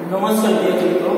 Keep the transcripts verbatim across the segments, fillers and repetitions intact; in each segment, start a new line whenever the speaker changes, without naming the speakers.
નમસ્કાર વિદ્યાર્થી મિત્રો,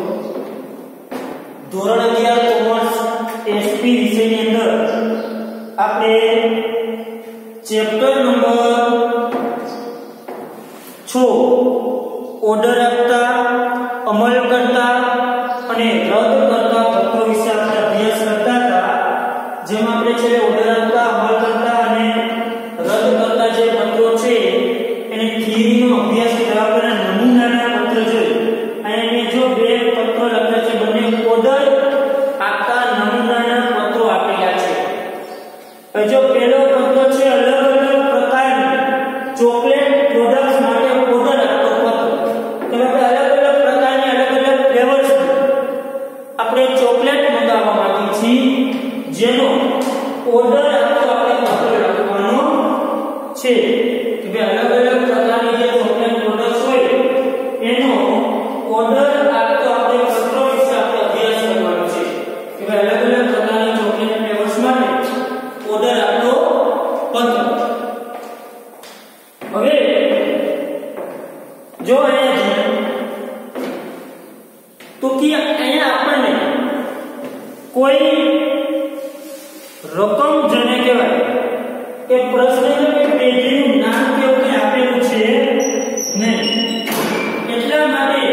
ધોરણ અગિયાર કોમર્સ એસપી વિષયની અંદર આપણે ચેપ્ટર નંબર છ ઓર્ડર આપતા, અમલ કરતા અને રદ કરતા પત્રો વિશે આપણે અભ્યાસ કરતા હતા. જેમાં આપણે છે ઓર્ડર આપતા, અમલ કરતા અને રદ કરતા જે પત્રો છે એને થિયરીનો અભ્યાસ કરવા પહેલા નમૂનાના પત્ર જોઈ. અને મેં જો બે પત્રો લખ્યા છે, બંને ઓર્ડર આપતા નમૂનાના પત્રો આપેલા છે. હવે જો પહેલો પત્ર છે અલગ અલગ પ્રકારની ચોકલેટ પ્રોડક્ટ્સ માટે ઓર્ડર આપતો પત્ર. એટલે આપણે અલગ અલગ પ્રકારની અલગ અલગ ફ્લેવર્સ આપણે ચોકલેટ મંગાવવા માંગીએ છીએ, જેનો ઓર્ડર આપતો આપણે પત્ર લખવાનો છે. કે બે અલગ અલગ પ્રકારની જે ચોકલેટ પ્રોડક્ટ્સ હોય એનો ઓર્ડર આપતો આપણે પત્રો વિશે આપણે અભ્યાસ કરવાનો છે. કે બે અલગ અલગ પ્રકારની ચોકલેટ ફ્લેવર્સ માટે ઓર્ડર આપતો પત્ર. હવે જો અહીંયા તો કે અહીંયા આપણને કોઈ રકમ જેને કહેવાય કે પ્રશ્ન કે પેઢીનું નામ કેવું કે આપેલું છે નહીં. એટલા માટે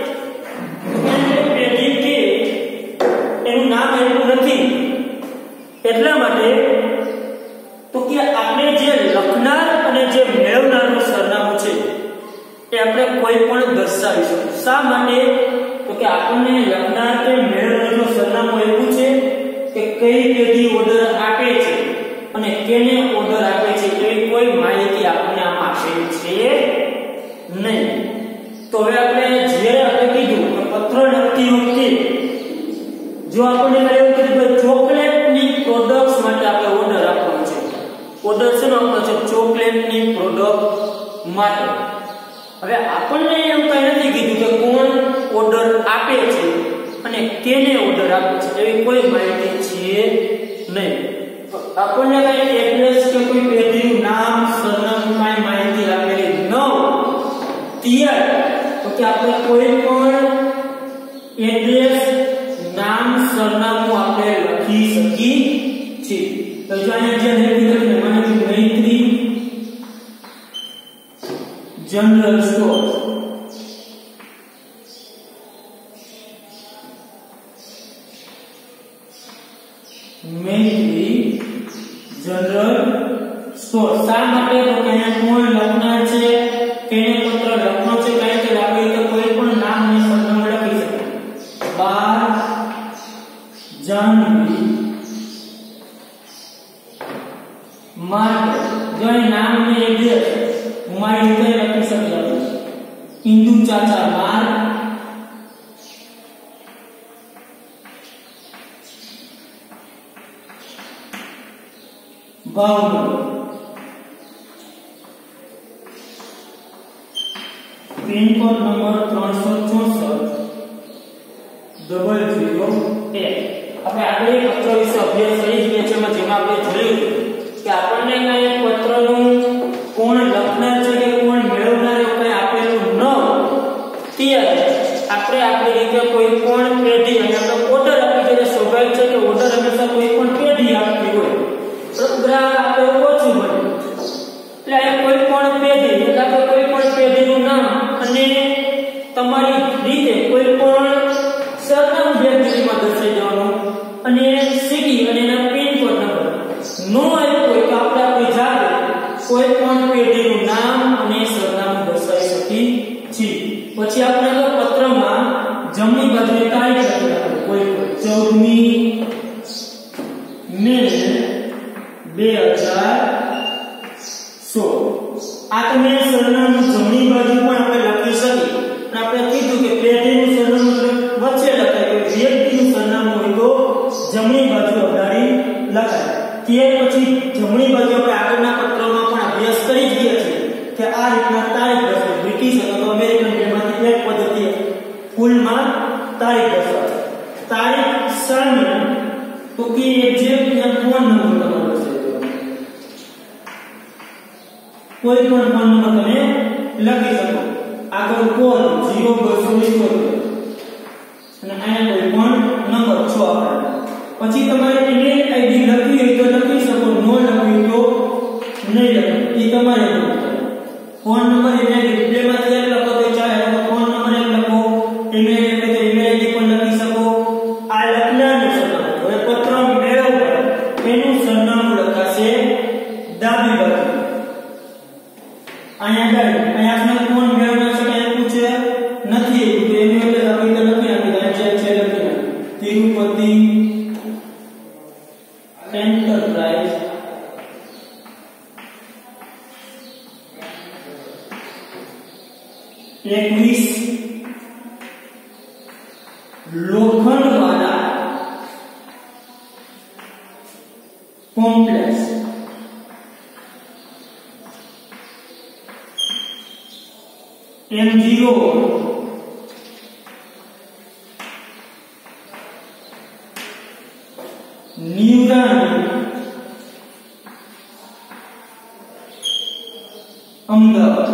પેઢી કે એનું નામ આપ્યું નથી. એટલા માટે તો કે આપણે જે લખનાર અને જે મેળવનારનું સરનામું છે એ આપણે કોઈ પણ દર્શાવીશું. શા માટે? તો કે આપણને લખનાર કે મેળવનારનું સરનામું એવું છે કે કઈ પેઢી ઓર્ડર આપે છે અને કેને ઓર્ડર આપે છે એવી કોઈ માહિતી આપણને આમાં આપેલી છે નહીં. તો હવે આપણે જે આપણે કીધું કે પત્ર લખતી વખતે જો આપણને એવું કીધું કે ચોકલેટની પ્રોડક્ટ્સ માટે આપણે ઓર્ડર આપવાનો છે. ઓર્ડર છે ને આપણો છે ચોકલેટની પ્રોડક્ટ માટે. હવે આપણને એમ કઈ નથી કીધું કે કોણ ઓર્ડર આપે છે અને કેને ઓર્ડર આપે છે એવી કોઈ માહિતી છે નહીં. આપણને કઈ એડ્રેસ કે કોઈ પેઢીનું નામ, સરનામું કઈ માહિતી આપેલી ન ત્યારે તો કે આપણે કોઈ પણ એડ્રેસ, નામ, સરનામું આપણે લખી શકીએ છીએ. તો જો અહીંયા જે લખી છે માની Maitri general store, Maitri general store. શા માટે? તો કે અહીંયા કોણ લખનાર છે, કેને પત્ર લખનો છે, કારણ કે આપણે તો કોઈ પણ નામ અને સરનામું લખી શકીએ. બાર જાન્યુઆરી માટે જો નામ ને એડ્રેસ હું મારી રીતે લખી શકું છું. ઇન્દુ ચાચા માર્ગ, ભાવનગર, પિનકોડ નંબર ત્રણસો ચોસઠ ડબલ ઝીરો એક. આપણે આગળ એક પત્ર વિશે અભ્યાસ કરી ગયા છે, જેમાં આપણે જોયું કે આપણને કઈ પત્રનું કોણ લખનાર છે કે કોણ મેળવનાર એવું કઈ આપેલું ન ત્યારે આપણે આપણી રીતે કોઈ પણ પેઢી અને આપણે ઓર્ડર આપી દઈએ. સ્વાભાવિક છે કે ઓર્ડર હંમેશા કોઈ પણ પેઢી આપતી હોય, ગ્રાહક આપણે ઓછું મળે એટલે આ કોઈ પણ પેઢી એટલે આપણે કોઈ પણ પેઢીનું નામ અને તમારી રીતે કોઈ પણ સરનામું બે પેઢીમાં દર્શાવી દેવાનું અને સિટી અને એના પિનકોડ નંબર નો આપ્યો હોય તો આપણે આપણી જાતે કોઈ પણ પેઢીનું નામ અને સરનામું દર્શાવી શકીએ છીએ. પછી આપણે તો પત્રમાં જમણી બાજુએ તારીખ લખી રાખો. કોઈ ચૌદમી મે બે હજાર સોળ. આ તમે સરનામું જમણી બાજુ પણ આપણે લખી શકીએ. અને આપણે કીધું કે પેઢીનું સરનામું વચ્ચે લખાય, કે વ્યક્તિનું સરનામું હોય તો જમણી બાજુ અગાડી લખાય. ત્યાર પછી જમણી બાજુ આપણે આગળના પત્રોમાં પણ અભ્યાસ કરી જ ગયા છીએ કે આ રીતના તારીખ દર્શાવે. બ્રિટિશ અથવા તો અમેરિકન બેમાંથી એક પદ્ધતિ ફૂલમાં તારીખ દર્શાવે. તારીખ સામે તો કે એક્ઝેક્ટ ફોન નંબર તમારો છે, કોઈ પણ ફોન નંબર તમે લખી શકો. આગળ કોણ ઝીરો બસો ઇઠ્યોતેર અને અહીંયા કોઈ પણ નંબર છ આપેલા. પછી તમારે ઈમેલ આઈડી લખવી હોય તો લખી શકો, નો લખવી તો નહીં લખો, એ તમારે ફોન નંબર ઈમેલ ડિસ્પ્લેમાંથી એક લખો તો ચાલે, તો ફોન નંબર એક લખો, ઈમેલ એટલે તો ઈમેલ આઈડી પણ લખી શકો. આ લખનારનું સરનામું, હવે પત્ર મેળવવા એનું સરનામું લખાશે ડાબી બાજુ. અહીંયા આગળ અહીંયા આપણે કોણ મેળવનાર છે કે પૂછે નથી, તો એની એટલે ડાબી બાજુ લખી નાખી, છે છે લખી નાખી તિરુપતિ એન્ટરપ્રાઇઝ એકવીસ લોખંડવાલા કોમ્પ્લેક્સ એમ ઝીરો ન્યુરાન અમદાવાદ.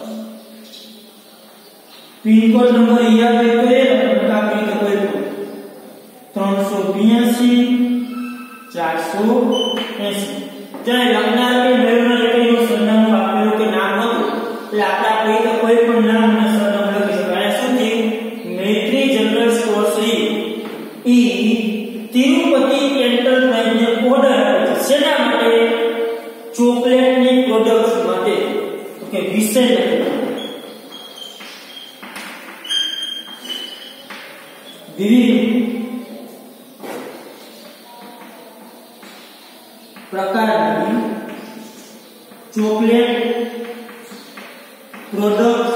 પિનકોડ નંબર યાદ હોય તો કાપી તો કોઈ ત્રણસો બ્યાસી ચારસો એસી. જ્યાં લખનાર કે મેળવનાર વ્યક્તિનું સરનામું આપેલું કે નામ હતું, એટલે આપણે આપણે કોઈ પણ નામ અને સરનામું લખી શકાય. શું થયું? મૈત્રી જનરલ સ્ટોર્સ ઈ તિરુપતિ એન્ટરપ્રાઇઝને ઓર્ડર આપ્યો છે. શેના માટે? ચોકલેટની પ્રોડક્ટ્સ માટે. ઓકે, વિષય નથી. વિવિધ પ્રકારની ચોકલેટ પ્રોડક્ટ્સ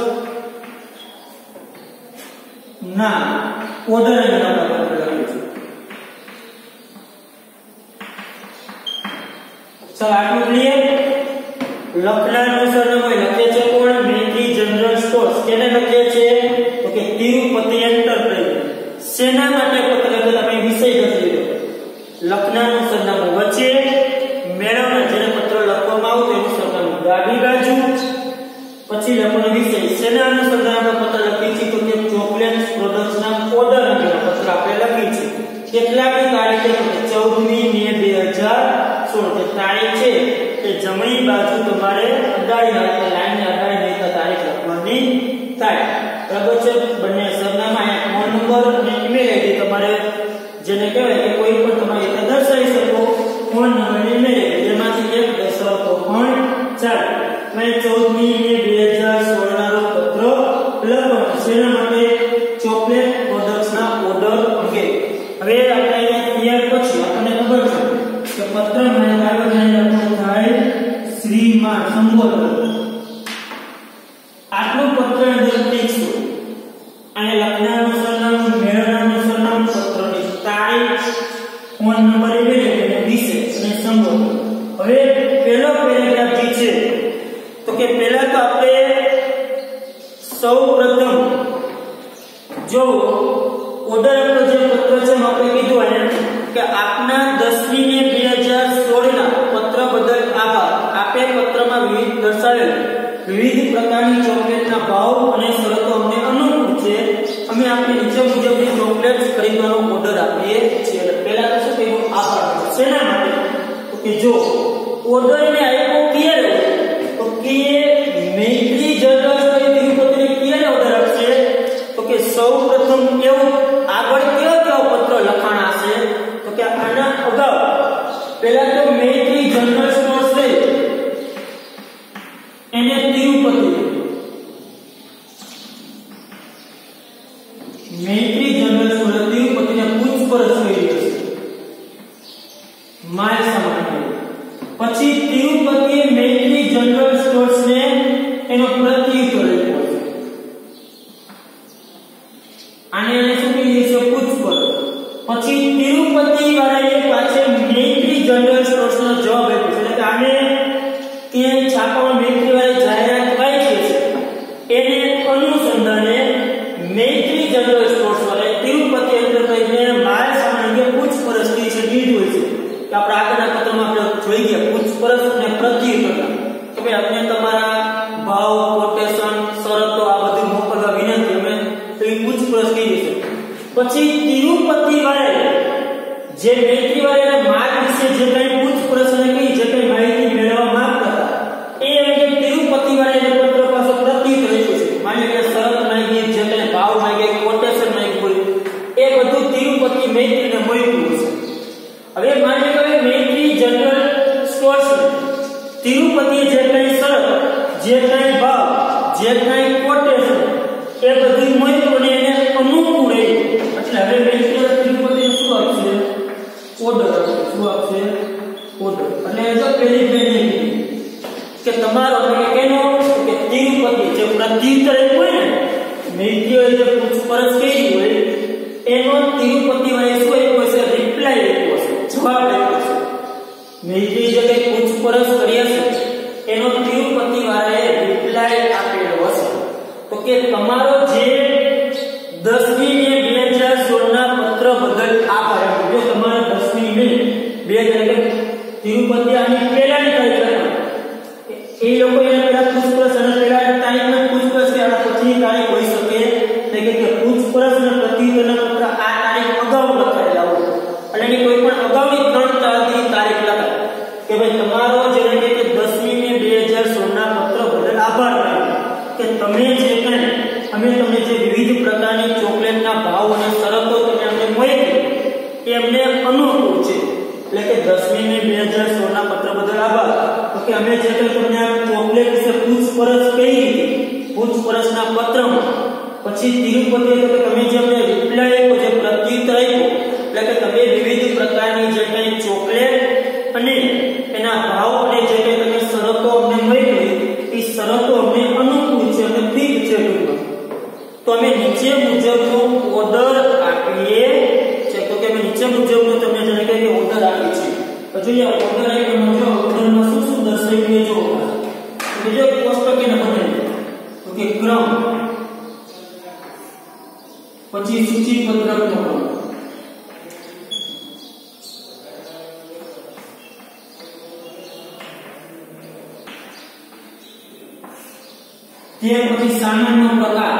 ના ઓર્ડર આપવા માટે લખ્યું છે. ચાલો આટલું ક્લિયર. લખનારનું સરનામું લખે છે કોણ? Maitri general stores. કેને લખે છે? તો કે તિરુપતિ એન્ટરપ્રાઇઝ. શેના માટે પત્ર લખેલો? આપણે વિષય લખી દીધો. લખનારનું સરનામું વચ્ચે, મેળવનાર જેને પત્ર લખવામાં આવતું એનું સરનામું ડાબી બાજુ, પછી લખવાનો વિષય. શેના અનુસંધાનમાં પત્ર લખી છે? તો કે ચોકલેટ પ્રોડક્ટ્સના ઓર્ડર અંગેનો પત્ર આપણે લખી છે. કેટલામી તારીખે? ચૌદમી મે બે હજાર સોળ. કે તારીખ છે એ જમણી બાજુ તમારે અડાડી નાખી, લાઈનને અડાડી નાખતા તારીખ લખવાની થાય. બરાબર છે? બંને સરનામા, ફોન નંબર અને ઈમેલ આઈડી તમારે જેને કહેવાય કે કોઈ પણ તમારે રીતે દર્શાવી શકો. ફોન નંબર અને ઈમેલ આઈડી જેમાંથી એક દર્શાવો તો પણ ચાલે. મેં ચૌદમી મે બે હજાર સોળ ના રોજ પત્ર લખવાનો. શેના માટે? ચોકલેટ પ્રોડક્ટ્સના ઓર્ડર અંગે. હવે આપણે અહીંયા ક્લિયર પછી આપણને ખબર છે કે પત્ર માં કાગળને લખવાનું થાય શ્રીમાન સંબોધન. આટલું પત્ર લખી છે. અને લખનારનું સરનામું, મેળવનારનું સરનામું, પત્રની તારીખ, ફોન નંબર, ઈમેલ આઈડી, વિષય અને સંબોધન. હવે પહેલો પેરેગ્રાફ જે છે તો કે પહેલા તો આપણે સૌપ્રથમ જો ઓર્ડર આપનો જે પત્ર છે આપણે કીધું એને કે આપના દસમી મે બે હજાર સોળ ના પત્ર બદલ આભાર. આપે પત્રમાં વિવિધ દર્શાવેલ વિવિધ પ્રકારની ચોકલેટના ભાવ અને શરતો અમને અનુકૂળ છે. અમે આપને નીચે મુજબની ચોકલેટ્સ ખરીદવાનો ઓર્ડર આપીએ છીએ. પહેલા તો શું કહેવું? આભાર. શેના માટે? તો કે જો ઓર્ડરને આપ્યો ક્લિયર તો કે મૈત્રી જનરલ તિરુપતિને ક્લિયર ઓર્ડર આપશે તો કે સૌપ્રથમ એવું આગળ કયો કયો પત્ર લખાણા છે? તો કે આના અગાઉ પહેલા તો મૈત્રી જનરલ સ્ટોર્સ છે એને તિરુપતિ, મૈત્રી જનરલ સ્ટોર્સ તિરુપતિને પૂછપરછ કરી છે માલ સામાન. પછી તિરુપતિ મૈત્રી જનરલ સ્ટોર્સ ને એનો પ્રત્યુત્તર આપ્યો છે. આને એને શું કહીએ છે? પૂછપરછ. પછી તિરુપતિ વાળાએ પાછળ મૈત્રી જનરલ સ્ટોર્સ નો જવાબ આપ્યો છે. એટલે આને ક્યાંય છાપામાં મૈત્રી વાળાએ જાહેરાત કરી છે એને અનુસંધાને મૈત્રી જનરલ સ્ટોર્સ વાળાએ તિરુપતિ એન્ટરપ્રાઇઝને માલ સામાન અંગે પૂછપરછ કરી છે. કીધું છે કે આપણે આગળના પત્રમાં આપણે જોઈ ગયા પૂછપરછ અને પ્રત્યુત્તર કે ભાઈ આપણે તમારા ભાવ, કોટેશન, શરતો આ બધું એ પૂછપરછ કરી દેશે. પછી તિરુપતિ વાળા જે મૈત્રી વાળાના માર્ગ વિશે જે કંઈ પૂછપરછ અને કઈ જે કંઈ માહિતી મેળવવા માંગતા હતા એ અંગે તિરુપતિ વાળાએ પત્ર પાછો પ્રત્યુત્તર આપ્યું છે. માની કે શરત માંગી, જે કંઈ ભાવ માંગ્યા, કોટેશન માંગ્યું હોય એ બધું તિરુપતિ મૈત્રીને મળ્યું છે. હવે માની કે મૈત્રી જનરલ સ્ટોર્સ તિરુપતિએ જે કંઈ શરત, જે કંઈ ભાવ, જે કંઈ કોટેશન એ બધું મળ્યું અને એને અનુકૂળ આવ્યું. એટલે હવે મૈત્રી તિરુપતિને શું આપશે? ઓર્ડર. શું આપશે? ઓર્ડર. એટલે જો પેલી પેલી કે તમારો એટલે કેનો કે તિરુપતિ જે પ્રત્યુત્તર હોય ને મૈત્રીએ જે પૂછપરછ કરી હોય એનો તિરુપતિ વાળાએ શું આપ્યો છે? રિપ્લાય આપ્યો છે, જવાબ આપ્યો છે. મૈત્રી જે કંઈ પૂછપરછ કરી હશે એનો તિરુપતિ વાળાએ રિપ્લાય આપેલો હશે. તો કે તમારો જે દસમી મે બે હજાર સોળ ના પત્ર બદલ આભાર. જો તમારે દસમી મે બે હજાર તિરુપતિ આની પહેલાની તારીખ એ લોકો એને પેલા પૂછપરછ અને પેલા તારીખમાં પૂછપરછ કે આ પછીની તારીખ હોઈ શકે એટલે કે પૂછપરછ અને પ્રત્યુત્તરના પત્ર આ તારીખ અગાઉ લખાયેલા હોય અને એની કોઈ પણ અગાઉની ત્રણ તારીખની તારીખ લખાય કે ભાઈ તમારો જેને કે દસમી મે બે હજાર સોળ ના પત્ર બદલ આભાર માન્યો કે તમે જે કંઈ અમે તમને જે વિવિધ પ્રકારની ચોકલેટના ભાવ અને શરતો તમે અમને મળી એ અમને અનુકૂળ છે. એટલે કે દસમી મે બે હજાર સોળ ના પત્ર બદલ આભાર. તો કે અમે જે કંઈ તમને આ ચોકલેટ વિશે પૂછપરછ કરી પૂછપરછના પત્રમાં પછી તિરુપતિએ તો કે તમે જે અમને રિપ્લાય આપ્યો, જે પ્રત્યુત્તર આપ્યો એટલે કે તમે વિવિધ પ્રકારની જે કંઈ ચોકલેટ અને એના ભાવ અને જે કંઈ તમે શરતો અમને મળી એ શરતો અમને અનુકૂળ છે અને ઠીક છે. તો અમે નીચે મુજબનો ઓર્ડર આપીએ છે. તો કે અમે નીચે મુજબનો તમને જાણે કે ઓર્ડર આપીએ છીએ. તો જોઈએ ઓર્ડર આપ્યો જો ઓર્ડરમાં શું શું દર્શાવ્યું જો બીજો કોષ્ટક એને બનાવી તો કે ક્રમ પછી સૂચિપત્રકનો તે પછી સામાન્ય પ્રકાર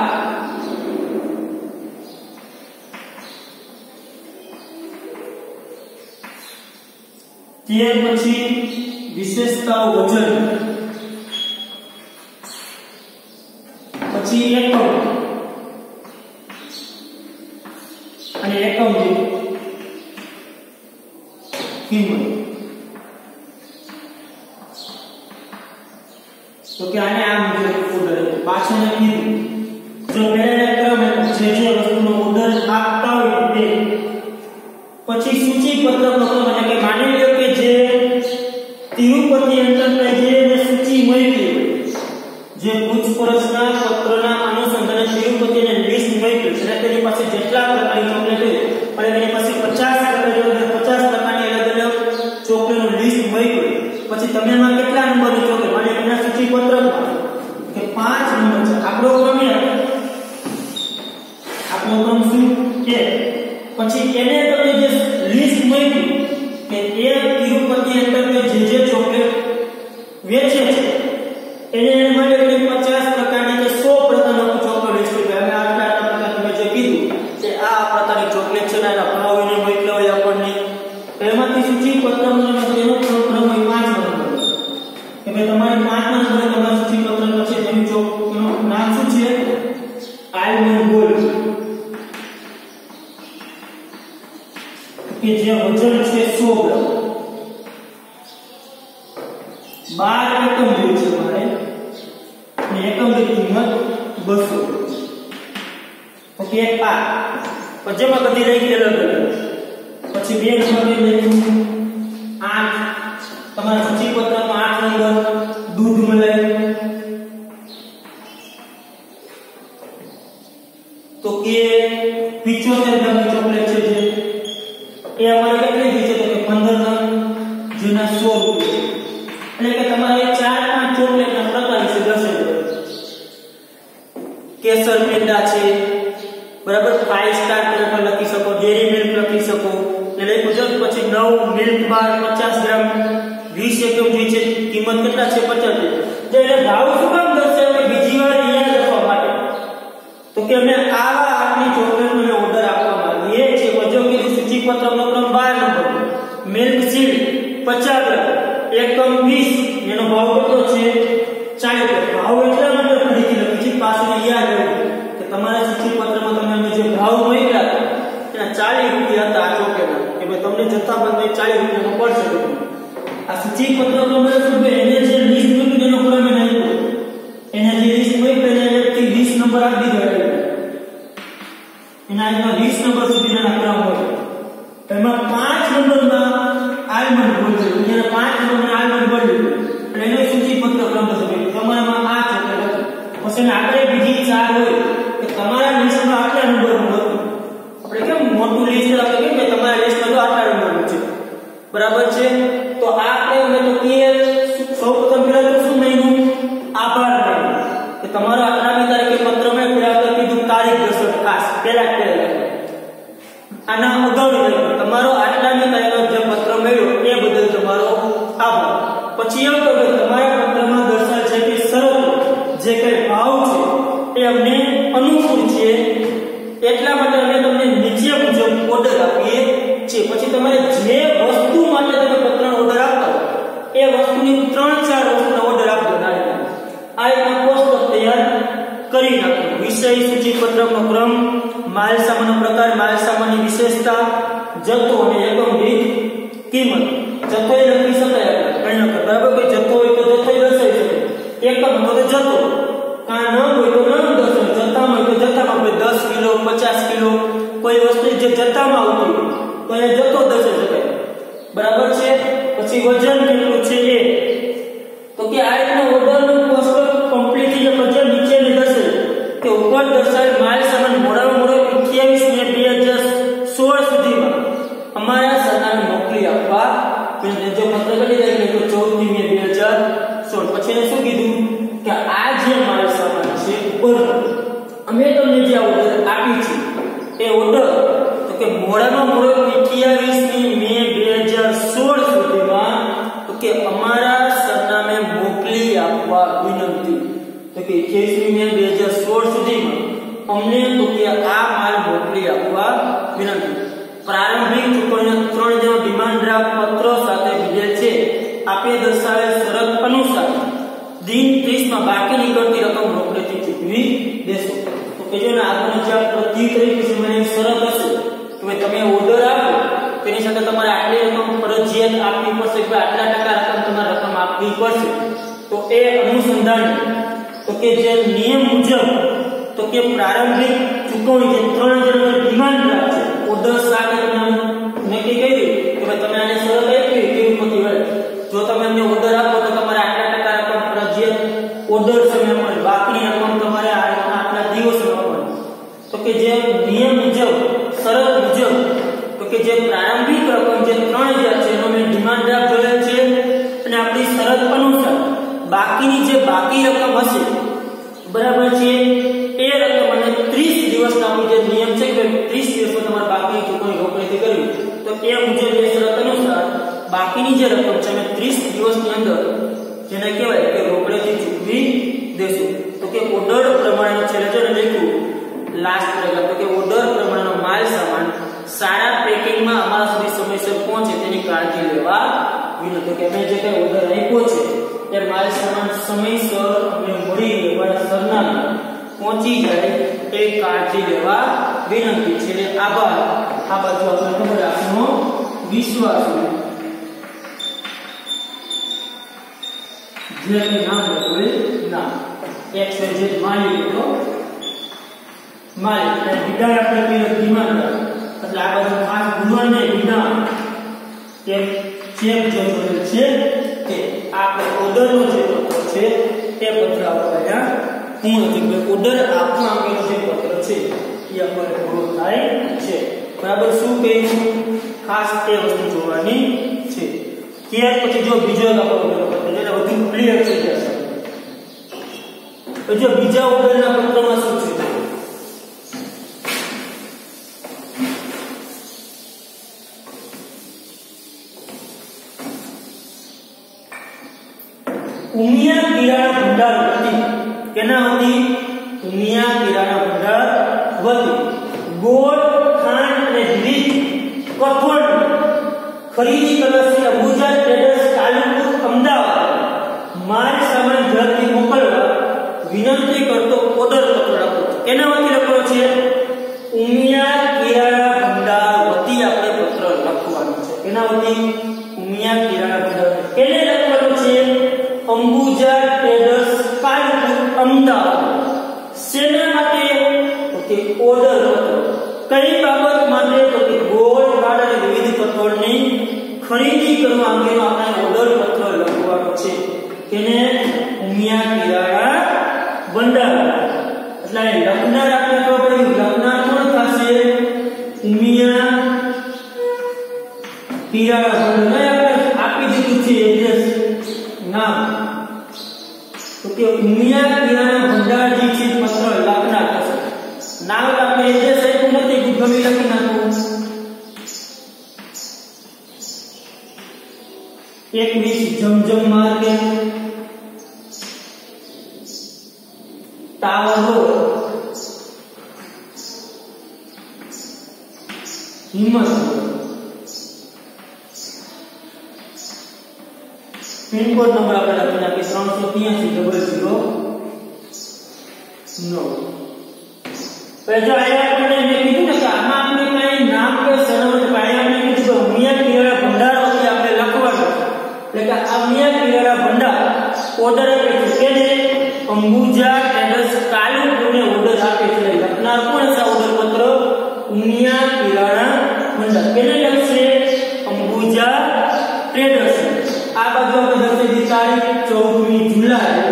ત્યાર પછી વિશેષતાઓ વજન પછી એકમ અને એકમ કિંમત. તો કે આને આ મુજબ ઓર્ડર પાછળને કીધું જો પહેલા ક્રમ જે જે વસ્તુનો ઓર્ડર આપતા હોય તે પછી સૂચિપત્રકનો ક્રમ એટલે કે માની લો કે જે તિરુપતિ એન્ટરપ્રાઇઝે સૂચિ મળી જે પૂછપરછના પત્રના અનુસંધાને તિરુપતિને લિસ્ટ મળી એટલે તેની પાસે જેટલા પ્રકારની ચોકલેટ હોય અને તેની પાસે પચાસ પ્રકારની પચાસ પ્રકારની અલગ અલગ ચોકલેટનું લિસ્ટ મળી પછી તમે એમાં કેટલા નંબરની ચોકલેટ માની એના સૂચિપત્રકમાં કે પાંચ નંબર છે. આપણો ક્રમ આપણો ક્રમ શું છે પછી એને તમને જે લિસ્ટ મળી કે એ તિરુપતિ એન્ટરપ્રાઇઝ જે જે ચોકલેટ વેચે છે એને માટે પચાસ પ્રકારની કે સો પ્રકારના ચોકલેટ વેચે છે. અમે આટલા પ્રકાર તમે જે કીધું કે આ પ્રકારની ચોકલેટ છે એના ભાવ એને મોકલ્યા હોય આપણને એમાંથી સૂચિપત્રકનો એનો ક્રમ હોય પાંચ નંબર કે ભાઈ તમારે પાંચ નંબરે તમારું સૂચિપત્રક છે તેનું ચોક એનું નામ શું છે? આલ્મંડ ગોલ્ડ કે જે વજન છે સો ગ્રામ બાર એકમ હોય છે મારે અને એકમની કિંમત બસો. ઓકે એક આ જેમાં બધી રહી ગઈ અલગ અલગ પછી બે નંબરની લઈશું આઠ તમારા સૂચિપત્રમાં આઠ નંબર દૂધ મલાઈ તો કે પિચોતેર ગ્રામની ચોકલેટ છે જે એ અમારે કેટલી થઈ છે તો કે પંદર ગ્રામ જેના સો રૂપિયા એટલે કે તમારે ચાર પાંચ ચોકલેટના પ્રકાર છે દર્શાવ્યો કેસર પેંડા છે બરાબર ફાઈવ સ્ટાર પર લખી શકો ડેરી મિલ્ક લખી શકો એટલે લખ્યું છે પછી નવ મિલ્ક બાર પચાસ ગ્રામ વીસ એકમ જે છે કિંમત કેટલા છે પચાસ જે એટલે ભાવ શું કામ દર્શાવે બીજી વાર યાદ રાખવા માટે તો કે અમે આવા આપની ચોકલેટનો ઓર્ડર આપવામાં આવે છે વજન કીધું સૂચિપત્રકનો ક્રમ બાર નંબર મિલ્ક સીડ પચાસ ગ્રામ એકમ વીસ એનો ભાવ કેટલો છે ચાલીસ રૂપિયા ભાવ એટલા માટે ફરીથી લખી છે પાછું યાદ રાખવું કે તમારા સૂચિપત્રમાં તમે અમે જે ભાવ મૂક્યા એના ચાલીસ રૂપિયા હતા આ ચોકલેટના કે ભાઈ તમને જથ્થાબંધ ચાલીસ રૂપિયાનો પડશે આ સૂચિપત્રકનો મતલબ કે એને જે લિસ્ટ મૂકી એનો ક્રમ એને આપ્યો એને જે લિસ્ટ મૂકી એને વ્યક્તિ વીસ નંબર આપી દીધો એના એમાં વીસ નંબર સુધીના ક્રમ હોય એમાં પાંચ નંબરમાં આલમંડ બોલ્યું એને પાંચ નંબરમાં આલમંડ બોલ્યું એટલે એનો સૂચિપત્ર ક્રમ છે તમારામાં આ ચોકલેટ હતું પછી આપણે બીજી ચાર હોય કે તમારા લિસ્ટમાં આટલા નંબરનું હતું આપણે કેમ મોટું લિસ્ટ આપણે કેમ કે તમારા લિસ્ટમાં તો આટલા નંબરનું છે બરાબર છે તો આ આપણે અમે તો કે સૌપ્રથમ પહેલા તો શું નહીનું આભાર માનું કે તમારો આટલામી તારીખે પત્રમાં પહેલા કીધું તારીખ દર્શક ખાસ પહેલા પહેલા આના અગાઉની તમારો આટલામી તારીખનો જે પત્ર મળ્યો એ બદલ તમારો આભાર પછી એવું કહ્યું કે તમારા પત્રમાં દર્શાવે છે કે શરતો જે કઈ ભાવ છે એ અમને અનુકૂળ છે એટલા માટે અમે તમને નીચે મુજબ ઓર્ડર આપીએ છીએ પછી તમારે જે વસ્તુ માટે તમે પત્રનો ઓર્ડર આપતા એ વસ્તુની ત્રણ ચાર વસ્તુનો ઓર્ડર આપજો આ એક કોષ્ટક તૈયાર કરી નાખો વિષય સૂચિપત્રકનો ક્રમ માલ સામાનનો પ્રકાર માલ સામાનની વિશેષતા જથ્થો અને એકમ દીઠ કિંમત જથ્થો એ લખી શકાય આપણે બરાબર કોઈ જથ્થો હોય તો જથ્થો દર્શાવી શકે એકમ હોય તો જથ્થો કા ન હોય તો ન દર્શાવે જથ્થામાં હોય તો જથ્થામાં કોઈ દસ કિલો પચાસ કિલો કોઈ વસ્તુ જે જથ્થામાં આવતી તો એ જથ્થો દર્શાવી શકાય બરાબર છે પછી વજન કેટલું છે એ તો કે આ રીતના ઓર્ડરનું કોષ્ટક કમ્પ્લીટલી જે વજન નીચે દર્શાવે કે ઉપર દર્શાવે માલ સામાન મોડામાં મોડો અઠ્યાવીસ મે બે હજાર સોળ સુધીમાં અમારા સરનામે મોકલી આપવા જો પત્ર કરી દઈએ તો ચૌદ મે બે હજાર સોળ પછી એને શું કીધું કે આ જે માલ સામાન છે ઉપર અમે તમને જે ઓર્ડર આપી છે એ ઓર્ડર તો કે મોડામાં મોડો અઠ્યાવીસ મે બે હજાર સોળ સુધીમાં તો કે અમારા સરનામે મોકલી આપવા વિનંતી તો કે અઠ્યાવીસ મે બે હજાર સોળ સુધીમાં અમને તો કે આ માલ મોકલી આપવા વિનંતી પ્રારંભિક ચૂકવણીના ત્રણ જેવા ડિમાન્ડ ડ્રાફ્ટ પત્રો સાથે વિધેય છે આપે દર્શાવેલ શરત અનુસાર દિન ત્રીસ માં બાકી નીકળતી રકમ રોકડેથી ચૂકવી દેશો તો કે જો ના આગળ જે પ્રતિ તરીકે છે મને શરત હશે કે તમે ઓર્ડર આપો તેની સાથે તમારે આટલી રકમ ફરજિયાત આપવી પડશે કે આટલા ટકા રકમ તમારે રકમ આપવી પડશે તો એ અનુસંધાન તો કે જે નિયમ મુજબ તો કે પ્રારંભિક ચૂકવણી જે ત્રણ જેવા ડિમાન્ડ ડ્રાફ્ટ છે ઓર્ડર સાથે તમે નક્કી કરી કે ભાઈ તમે આને શરત આપી કેવી પતિ વળે જો તમે અમને ઓર્ડર આપો તો તમારે આટલા ટકા રકમ ફરજિયાત ઓર્ડર સમય મળે બાકી રકમ તમારે આટલા દિવસમાં મળે તો કે જે નિયમ મુજબ શરત મુજબ તો કે જે પ્રારંભિક રકમ જે ત્રણ હજાર છે એનો મેં ડિમાન્ડ ડ્રાફ્ટ જોયેલ છે અને આપણી શરત અનુસાર બાકીની જે બાકી રકમ હશે બરાબર છે એ રકમ અને ત્રીસ દિવસના જે નિયમ છે કે ત્રીસ દિવસમાં તમારે બાકી ચૂકવણી રોકડેથી કરવી તો એ મુજબ એ શરત અનુસાર બાકીની જે રકમ છે અમે ત્રીસ દિવસની અંદર જેને કહેવાય કે રોકડેથી ચૂકવી દેશું તો કે ઓર્ડર પ્રમાણેનો છેલ્લે છે ને લખ્યું લાસ્ટ પેરેગ્રાફ તો કે ઓર્ડર પ્રમાણેનો માલ સામાન સારા પેકિંગમાં અમારા સુધી સમયસર પહોંચે તેની કાળજી લેવા વિનંતી કે અમે જે કઈ ઓર્ડર આપ્યો છે તે માલ સામાન સમયસર અમને મળી અમારા સરનામે પહોંચી જાય એ કાળજી લેવા વિનંતી છે એટલે આભાર આ બાજુ આપણે ખબર આપણો વિશ્વાસ જે નામ લખેલું નામ એક્સ વાય ઝેડ માલિક તો માલિક એટલે વિધાન આપણે કહીએ ડિમાન્ડ એટલે આ બાજુ ખાસ ભૂલવાનું નહીં વિધાન કે ચેક જો છે કે આપણે ઓર્ડરનો જે પત્ર છે તે પત્ર આપણે પૂર્ણ થઈ ગયું ઓર્ડર આપવા અંગેનો જે પત્ર છે એ આપણે પૂરો થાય છે બરાબર શું કહીશું ખાસ તે વસ્તુ જોવાની છે ત્યાર પછી જો બીજો આપણો પત્ર એટલે વધુ ક્લિયર થઈ જશે તો જો બીજા ઓર્ડરના પત્રમાં શું છે ઉમિયા કિરાણા ભંડાર વતી કેના વતી ઉમિયા કિરાણા ભંડાર વતી ગોળ ખાંડ અને વિવિધ કઠોળ ખરીદી કરવા છે અંબુજા ટ્રેડર્સ કાલુપુર અમદાવાદ માલ સામાન ઝડપથી મોકલવા વિનંતી કરતો ઓર્ડર પત્ર લખો. એના વતી લખવાનો છે ઉમિયા કિરાણા ભંડાર વતી આપણે પત્ર લખવાનું છે. એના વતી ઉમિયા કિરાણા ભંડાર એને લખવાનું છે અંબુજા ટ્રેડર્સ કાલુપુર અમદાવાદ. શેના માટે? તો કે ઓર્ડર પત્ર. કઈ બાબત માટે? તો કે ગોળ ખાંડ અને વિવિધ કઠોળની ખરીદી કરવા અંગેનો આપણે ઓર્ડર પત્ર લખવાનો છે. એને ઉમિયા કિરાણા ભંડાર. એટલે લખનાર આપણે ખબર પડી લખનાર કોણ થશે? ઉમિયા કિરાણા ભંડાર. આપણે આપી દીધું છે એડ્રેસ નામ. તો કે ઉમિયા કિરાણા ભંડાર જે છે પત્ર લખનાર થશે. નામ આપણે એડ્રેસ આપ્યું નથી, ગમે લખી નાખવું. એકવીસ Zamzam market tower road Himmat. Pincode number આપણે લખી નાખીએ ત્રણસો ત્યાસી ડબલ ઝીરો નવ. જો આયા આપણે મેં કીધું ને કે આમાં આપણે કઈ નામ કે સરનામું પાયા આપણે કીધું કે ઉમિયા કિરાણા ભંડાર વતી આપણે લખવાનું. એટલે કે આ ઉમિયા કિરાણા ભંડાર ઓર્ડર આપે છે કેને? અંબુજા ટ્રેડર્સ કાલુપુરને ઓર્ડર આપે છે. લખનાર કોણ છે ઓર્ડર પત્ર? ઉમિયા કિરાણા ભંડાર. કેને લખશે? અંબુજા ટ્રેડર્સ. આ બાજુ આપણે દસમી તારીખ ચૌદમી જુલાઈ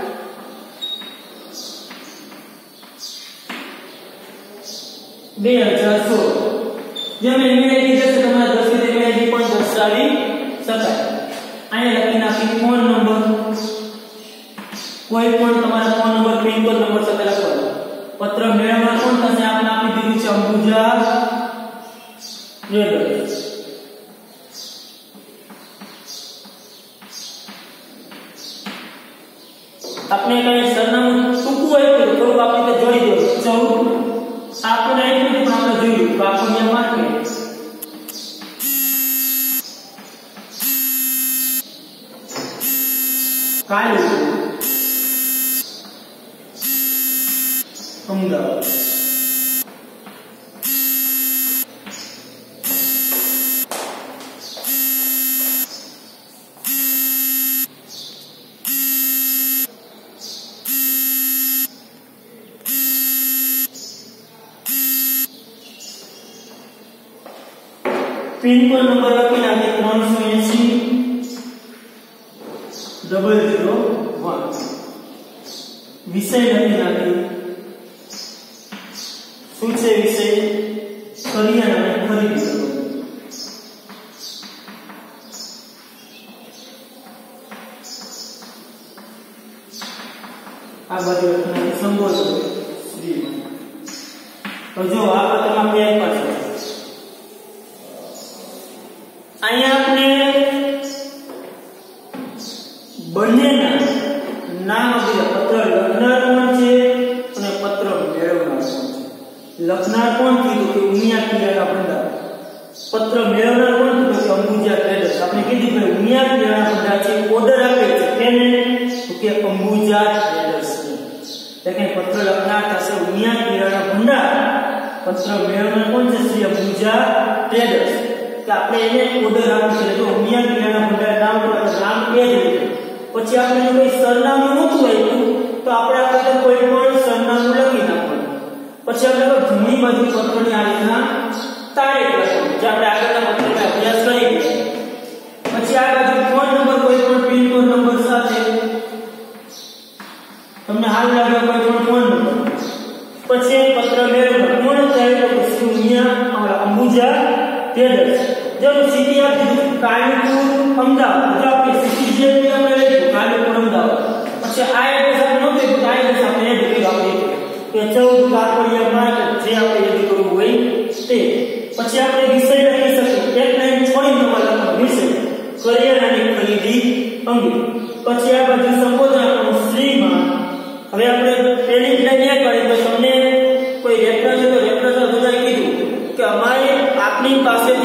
બે હજાર સોળ. જેમ ઈમેલ આઈડી છે તમારા દસમી ઈમેલ આઈડી પણ દર્શાવી શકાય. અહીંયા લખી નાખી ફોન નંબર, કોઈ પણ તમારા ફોન નંબર પિનકોડ નંબર સાથે લખવાનો. પત્ર મેળવવા કોણ થશે? આપણે આપી દીધું છે અંબુજા ટ્રેડર્સ. આપણે કઈ સરનામું ટૂંકું હોય તો થોડું આપણે જોઈ દો. ચૌદ આપણે આપ્યું પણ આપણે જોયું તો આપણે market Kalupur Ahmedabad. Pin code number લખી નાખીએ ત્રણસો એસી ડબલ ઝીરો વન. વિષય લખી નાખીએ. શું છે વિષય? કરિયાણા અને ખરીદી કરો. આ બાજુ લખી સંબોધન શ્રીમાં. તો જો આ પત્રમાં બે પાછળ અહીંયા આપણે બંનેના નામ આપેલા. પત્ર લખનાર કોણ છે અને પત્ર મેળવનાર કોણ છે? લખનાર કોણ કીધું કે ઉમિયા કિરાણા ભંડાર. પત્ર મેળવનાર કોણ કીધું કે અંબુજા ટ્રેડર્સ. આપણે કીધું કે ઉમિયા કિરાણા ભંડાર છે ઓર્ડર આપે છે કેને? તો કે અંબુજા ટ્રેડર્સ. એટલે કે પત્ર લખનાર થશે ઉમિયા કિરાણા ભંડાર. પત્ર મેળવનાર કોણ છે? શ્રી અંબુજા ટ્રેડર્સ. કે આપણે એને ઓર્ડર આપ્યો છે તો ઉમિયા કિરાણા ભંડાર નામ તો નામ એ જ રીતે. પછી આપણે કોઈ સરનામું નહોતું આપ્યું તો આપણે આપણે કોઈ પણ સરનામું લખી નાખવાનું. પછી આપણે જમણી બાજુ પત્રની આ રીતના તારીખ લખવાની જે આપણે આગળના પત્રમાં અભ્યાસ કરી ગયા. પછી આ બાજુ ફોન નંબર કોઈ પણ પિનકોડ નંબર સાથે તમને હાલ લાગે કોઈ પણ ફોન નંબર. પછી પત્ર મેળવવાનો કોણ થાય તો શ્રી ઉમિયા અંબુજા ટ્રેડર્સ. જો સિટી આપી કાલુપુર અમદાવાદ. જો આપણે સિટી જે આપણે લખ્યું કાલુપુર અમદાવાદ. પછી આ એડ્રેસ આપણે નહોતું તો આ એડ્રેસ આપણે એડ કરી આપીએ કે ચૌદ કાપડિયા માર્કેટ જે આપણે એડ કરવું હોય તે. પછી આપણે વિષય લખી શકીએ. એક લાઈન છોડીને તમારે લખવાનો વિષય કરિયાણાની ખરીદી અંગે. પછી આ બાજુ સંબોધન આપણું શ્રીમાં. હવે આપણે પેલી લાઈન એ કરી તો તમને કોઈ રેફરન્સ તો રેફરન્સ બધા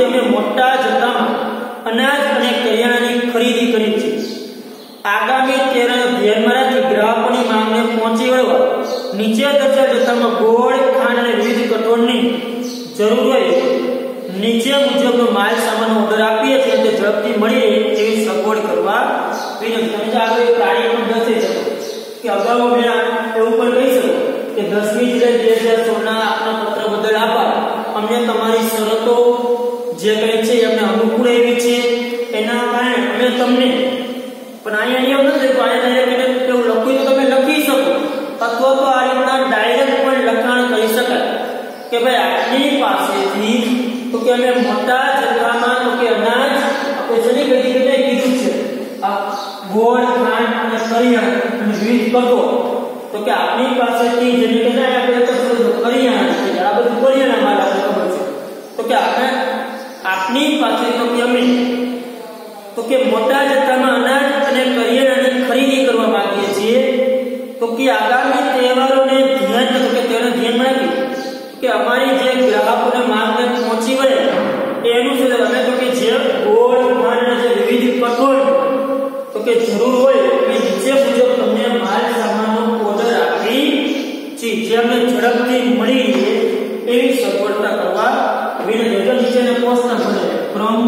તમે મોટા જથ્થામાં અનાજ અને કરિયાણાની ખરીદી કરી છે. આગામી તેરને ધ્યાનમાં રાખી ગ્રાહકોની માંગને પહોંચી વળવા નીચે દર્શાવેલ જથ્થામાં ગોળ, ખાંડ અને વિવિધ કઠોળની જરૂર હોય નીચે મુજબનો માલ સામાનનો ઓર્ડર આપીએ છીએ તે ઝડપથી મળી રહે તેવી સગવડ કરવા વિનંતી. તમે આગળ એક તારીખ પણ દર્શાવી શકો કે અગાઉ મેં એવું પણ કહી શકો કે દસમી જુલાઈ બે હજાર સોળ ના આપના પત્ર બદલ આભાર. અમને તમારી શરતો જે કંઈ છે અમને અનુકૂળ એવી છે એના કારણે અમે તમને પણ અહીંયા નિયમ નથી તો અહીંયા એવું લખ્યું તો તમે લખી શકો અથવા તો આ રીતના ડાયરેક્ટ પણ લખાણ કરી શકાય કે ભાઈ આપની પાસેથી તો કે અમે મોટા જથ્થામાં તો કે અનાજ આપણે જેની ગતિ ગતિ કીધું છે આ ગોળ, ખાંડ અને કરિયાણા અને વિવિધ કઠોળ તો કે આપની પાસેથી જેની ગતિ આપણે તો કરિયાણા છે આ બધું કરિયાણા માલ આપણે ખબર છે તો કે આપણે આપની પાસે તો કે અમે તો કે મોટા જથ્થામાં અનાજ અને કરિયાણાની ખરીદી કરવા માંગીએ છીએ તો કે આગામી તહેવારોને ધ્યાન તો કે તેને ધ્યાનમાં રાખી કે અમારી જે ગ્રાહકોને માંગને પહોંચી વળે એનું છે અમે તો કે જે ગોળ, ખાંડ અને જે વિવિધ કઠોળ તો કે જરૂર હોય એ નીચે મુજબ તમને માલ સામાનનો ઓર્ડર આપી છે જે અમને ઝડપથી મળી રહે એવી સગવડતા કરવા વિનંતી. તો નીચેના પ્રશ્ન મળે ક્રમ,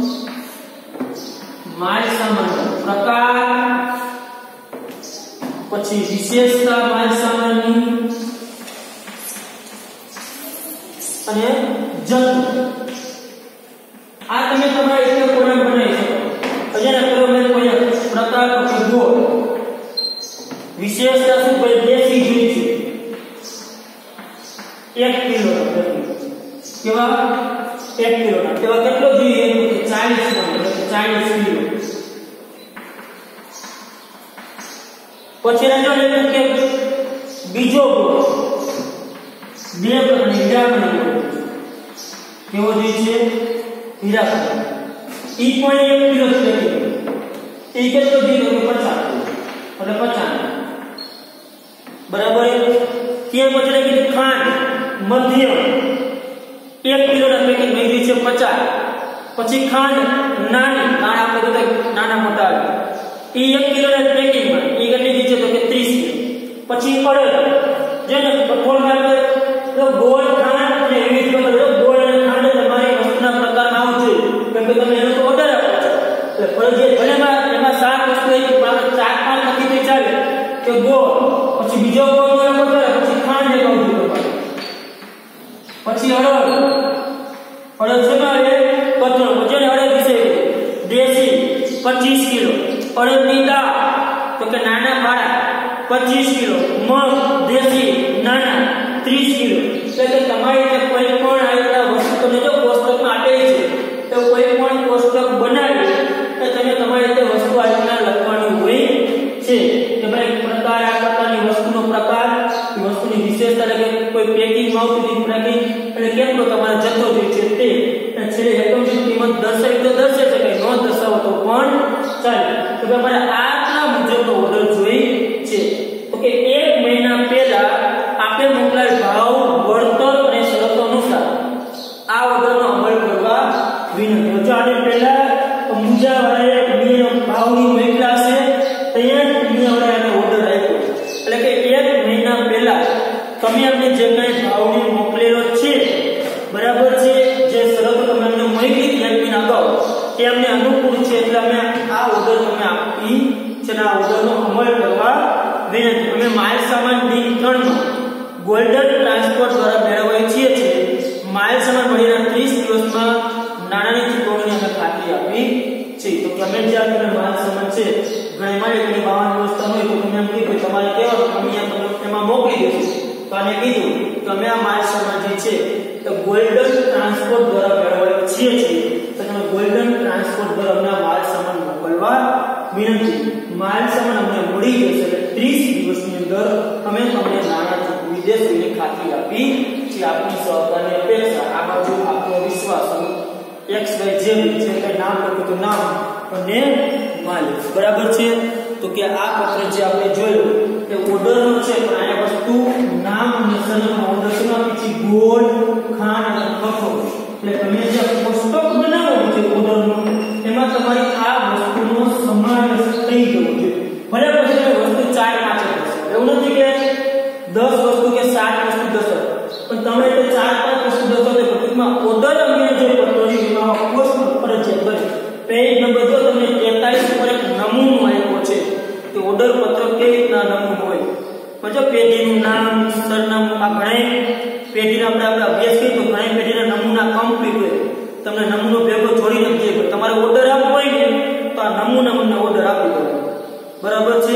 માલ સામાન પ્રકાર, પછી વિશેષતા માલ સામાનની અને જથ્થો. આ તમે તમારા એક કોલમ બનાવી શકો. અજાના કરો મેં કોઈ પ્રકાર કે ગોળ, વિશેષતા શું કોઈ દેશી જોઈ છે એક કિલો કેવા એક કિલો ના તેવા કેટલો જોઈએ તો ચાલીસ ચાલીસ કિલો. પછી રાજો લે કે બીજો ગોળ બે પ્રકારની હીરાકણી કેવો જોઈએ છે હીરાકણી ઈ પણ એક કિલો છે એ કેટલો જોઈએ તો પચાસ એટલે પચાસ બરાબર. ત્યાં પછી રાખી ખાંડ મધ્યમ એક કિલો ના પેકેટ મેળવી છે પચાસ. પછી ખાંડ નાની નાના આપણે બધા નાના મોટા એ એક કિલો ના પેકિંગમાં એ કેટલી છે તો કે ત્રીસ કિલો. પછી અડદ જેને કઠોળમાં આપણે ગોળ, ખાંડ અને વિવિધ પ્રકારના ગોળ અને ખાંડ તમારી વસ્તુના પ્રકારમાં આવું જોઈએ કેમ કે તમે એનો તો ઓર્ડર આપો છો એટલે ફરજિયાત ભલેમાં એમાં સાત વસ્તુ હોય ચાર પાંચ નથી તો ચાલે કે ગોળ પછી બીજો ગોળ ઓર્ડર પછી ખાંડ એક આવતું પછી અડદ અડદ છે ને કઠોળ વજન અડદ વિશે દેશી પચીસ કિલો, અડદની દાળ તો કે નાના ફાળા પચીસ કિલો, મગ દેશી નાના ત્રીસ કિલો. એટલે કે તમારી જે કોઈ પણ આયતા વસ્તુ તમે જો કોષ્ટકમાં આપેલી છે તો કોઈ પણ કોષ્ટક બનાવી તો તમે તમારી તે વસ્તુ આયતા લખવાની હોય છે કે ભાઈ પ્રકાર આ પ્રકારની વસ્તુનો પ્રકાર વસ્તુની વિશેષતા એટલે કે કોઈ પેકિંગમાં આવતી પેકિંગ એટલે કેટલો તમારે જથ્થો જોઈએ છે તે છેલ્લે એકમની કિંમત દર્શાવી તો દર્શાવી શકાય ન દર્શાવો તો પણ ચાલે. તો તમારે આટલા મુજબનો ઓર્ડર જોઈ છે તો કે એક મહિના પહેલા આપે મોકલાયેલ ભાવ, વળતર અને શરતો અનુસાર આ ઓર્ડરનો અમલ કરવા વિનંતી. જો આને પહેલા મુજાવાળાએ નિયમ ભાવની મોકલા છે ત્યાં નિયમવાળાએ ઓર્ડર આપ્યો એટલે કે એક મહિના પહેલા તમે અમને જે કંઈ ભાવની મોકલેલો છે બરાબર છે જે શરતો તમે અમને મોકલી હતી અગાઉ તે અમને અનુકૂળ છે એટલે અમે આ ઓર્ડર તમે આપી છે આ ઓર્ડરનો અમલ કરવા વિનંતી. અમે માલ સામાન દિન ત્રણ માં ગોલ્ડન ટ્રાન્સપોર્ટ દ્વારા મેળવીએ છીએ છે. માલ સામાન મળીને ત્રીસ દિવસમાં નાણાંની ચૂકવણી અમે ખાતરી આપી છે. તો તમે જે આ તમે માલ સામાન છે ઘણી મારી ઘણી વાહન વ્યવસ્થા હોય તો તમે એમ કીધું તમારે કેવા અમે એમાં મોકલી દઈશું તો આને કીધું કે અમે આ માલ સામાન જે છે તો ગોલ્ડન ટ્રાન્સપોર્ટ દ્વારા મેળવીએ છીએ છે તો તમે ગોલ્ડન ટ્રાન્સપોર્ટ દ્વારા અમને માલ સામાન મોકલવા વિનંતી. માલ સામાન અમને મળી જશે એટલે ત્રીસ દિવસની અંદર અમે તમને નાણાં ચૂકવી દેશું એની ખાતરી આપી છે. આપની સહકારની અપેક્ષા આ બાજુ આપણો વિશ્વાસ એક્સ વાય ઝેડ છે કઈ નામ લખ્યું તો નામ અને માલિક બરાબર છે. તો કે આ પત્ર જે આપણે જોયું કે ઓર્ડરનો છે પણ આ વસ્તુ નામ અને સરનામું ઓર્ડર શું આપી છે ગોળ, ખાંડ અને કઠોળ એટલે તમે જે પુસ્તક કે સાત વસ્તુ દસો, પણ તમે તો ચાર પાંચ વસ્તુ દસો તો ટૂંકમાં ઓર્ડર અંગે જે પત્રોની વિભાગમાં કોર્સ ફરજિયાત બને. પેજ નંબર જો તમને તેતાલીસ ઉપર એક નમૂનો આપ્યો છે કે ઓર્ડર પત્ર કેવી રીતના નમૂનો હોય. પણ જો પેઢીનું નામ, સરનામું, આ ઘણા પેઢીના આપણે આપણે અભ્યાસ કરીએ તો ઘણા પેઢીના નમૂના કમ્પ્લીટ હોય. તમને નમૂનો ભેગો જોડી નથી દે. તમારે ઓર્ડર આપવો હોય ને તો આ નમૂના મને ઓર્ડર આપી દો. બરાબર છે.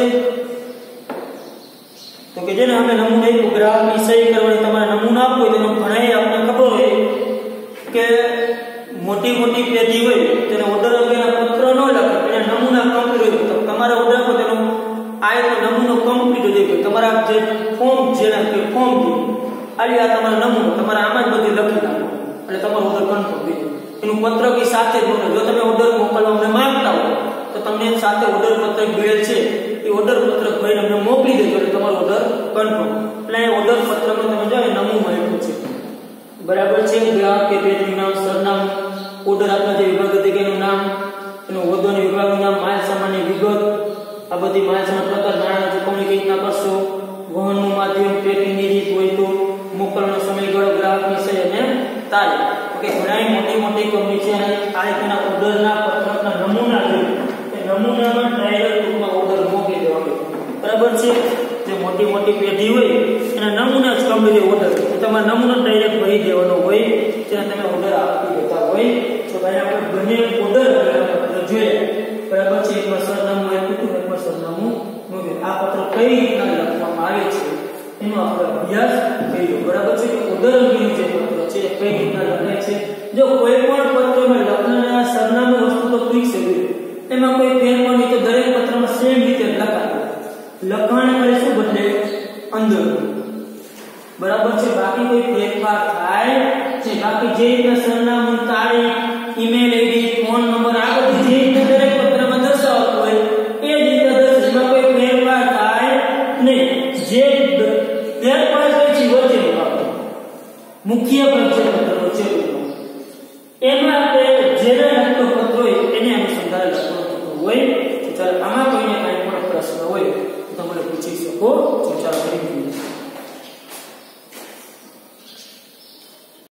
તો કે જેને અમે નમૂનો એક ગ્રાહકની સહી કરવાની તમારે નમૂનો આપવો હોય તો ઘણા આપણે ખબર હોય કે મોટી મોટી પેઢી હોય તેને ઓર્ડર અંગેના પત્ર ન લખે, એને નમૂના કમ્પ્લીટ હોય. તો તમારે ઓર્ડર આપો તેનો આ એક નમૂનો કમ્પ્લીટ હોય. તમારા જે ફોર્મ જેના કે ફોર્મ આલી આ તમારો નમૂનો તમારે આમાં જ બધું લખી નાખો એટલે તમારો ઓર્ડર કન્ફર્મ થઈ જાય. એનું પત્ર કે સાથે જ મોકલો. જો તમે ઓર્ડર મોકલવા અમને માંગતા હો તો તમને સાથે ઓર્ડર પત્ર મળેલ છે એ ઓર્ડર પત્ર ભરીને અમને મોકલી દેજો એટલે તમારો ઓર્ડર કન્ફર્મ. એટલે એ ઓર્ડર પત્રમાં તમે જો નમૂનો આપ્યો છે. બરાબર છે. ગ્રાહક કે પેઢીનું નામ, સરનામું, ઓર્ડર આપના જે વિભાગ હતી એનું નામ, એનું હોદ્દાની વિભાગનું નામ, માલ સામાનની વિગત, આ બધી માલ સામાન પ્રકાર, નાણાં ચૂકવણી કઈ રીતના કરશો, વહનનું માધ્યમ, પેકિંગની રીત હોય તો, મોકલવાનો સમયગાળો, ગ્રાહકની સહી અને તારીખ. ઓકે, ઘણી મોટી મોટી કંપની છે અને આ રીતના ઓર્ડરના પત્રકના નમૂના છે. એ નમૂનામાં ડાયરેક્ટ ટૂંકમાં ઓર્ડર મોકલી દેવાનો. બરાબર છે. જે મોટી મોટી પેઢી હોય એના નમૂના જ કંપની ઓર્ડર તમારે નમૂનો ડાયરેક્ટ ભરી દેવાનો હોય ત્યાં તમે ઓર્ડર આપી દેતા હોય. તો ભાઈ આપણે બંને ઓર્ડર જોઈએ. બરાબર છે. એકમાં સરનામું આપ્યું હતું, એકમાં સરનામું નહોતું. આ પત્ર કઈ રીતના લખવામાં આવે છે એનો આપણે અભ્યાસ કર્યો. બરાબર છે. કે ઓર્ડર અંગેનું જે પત્ર છે એ કઈ રીતના લખાય છે. જો કોઈ પણ પત્રમાં લખનારા સરનામું વસ્તુ તો ફિક્સ છે, એમાં કોઈ ફેરફાર નહીં તો દરેક પત્રમાં સેમ રીતે લખાય. લખાણ કરે શું બદલે અંદર. બરાબર છે. બાકી કોઈ ફેરફાર થાય છે. બાકી જે રીતના સરનામું